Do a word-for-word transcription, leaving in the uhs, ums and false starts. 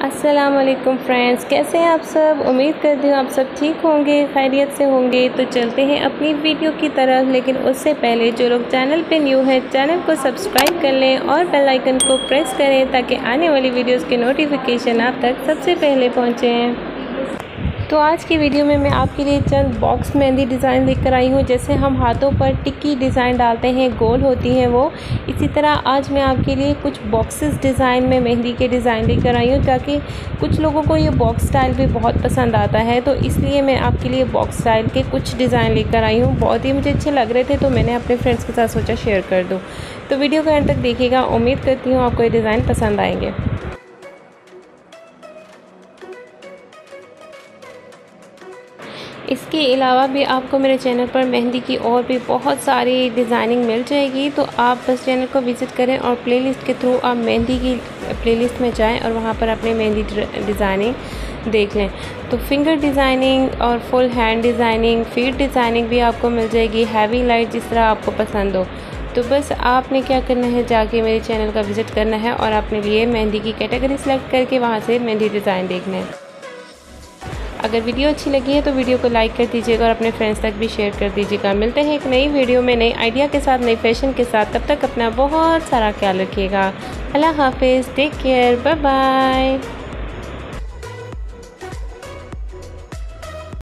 अस्सलाम वालेकुम फ्रेंड्स, कैसे हैं आप सब। उम्मीद करती हूँ आप सब ठीक होंगे, खैरियत से होंगे। तो चलते हैं अपनी वीडियो की तरफ, लेकिन उससे पहले जो लोग चैनल पे न्यू हैं चैनल को सब्सक्राइब कर लें और बेल आइकन को प्रेस करें ताकि आने वाली वीडियोस के नोटिफिकेशन आप तक सबसे पहले पहुँचें। तो आज की वीडियो में मैं आपके लिए चंद बॉक्स मेहंदी डिज़ाइन लेकर आई हूँ। जैसे हम हाथों पर टिक्की डिज़ाइन डालते हैं, गोल होती हैं वो, इसी तरह आज मैं आपके लिए कुछ बॉक्सेस डिज़ाइन में मेहंदी के डिज़ाइन लेकर आई हूँ, ताकि कुछ लोगों को ये बॉक्स स्टाइल भी बहुत पसंद आता है। तो इसलिए मैं आपके लिए बॉक्स स्टाइल के कुछ डिज़ाइन लेकर आई हूँ। बहुत ही मुझे अच्छे लग रहे थे तो मैंने अपने फ्रेंड्स के साथ सोचा शेयर कर दूँ। तो वीडियो को एंड तक देखिएगा, उम्मीद करती हूँ आपको ये डिज़ाइन पसंद आएंगे। इसके अलावा भी आपको मेरे चैनल पर मेहंदी की और भी बहुत सारी डिज़ाइनिंग मिल जाएगी। तो आप बस चैनल को विज़िट करें और प्लेलिस्ट के थ्रू आप मेहंदी की प्लेलिस्ट में जाएं और वहां पर अपने मेहंदी डिज़ाइनिंग देख लें। तो फिंगर डिज़ाइनिंग और full hand designing, feet designing भी आपको मिल जाएगी, हैवी लाइट जिस तरह आपको पसंद हो। तो बस आपने क्या करना है, जाके मेरे चैनल का विज़िट करना है और अपने लिए मेहंदी की कैटेगरी सेलेक्ट करके वहाँ से मेहंदी डिज़ाइन देखना है। अगर वीडियो अच्छी लगी है तो वीडियो को लाइक कर दीजिएगा और अपने फ्रेंड्स तक भी शेयर कर दीजिएगा। मिलते हैं एक नई वीडियो में नई आइडिया के साथ, नई फैशन के साथ। तब तक अपना बहुत सारा ख्याल रखिएगा। अल्लाह हाफिज़, टेक केयर, बाय बाय।